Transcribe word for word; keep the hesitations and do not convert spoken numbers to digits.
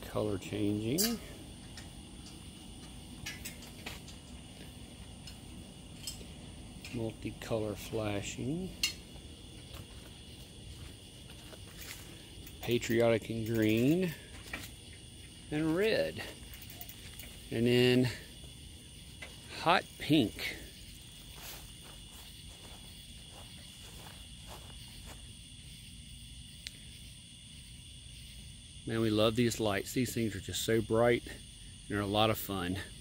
color changing. Multicolor flashing. Patriotic in green and red. And then hot pink. Man, we love these lights. These things are just so bright and they're a lot of fun.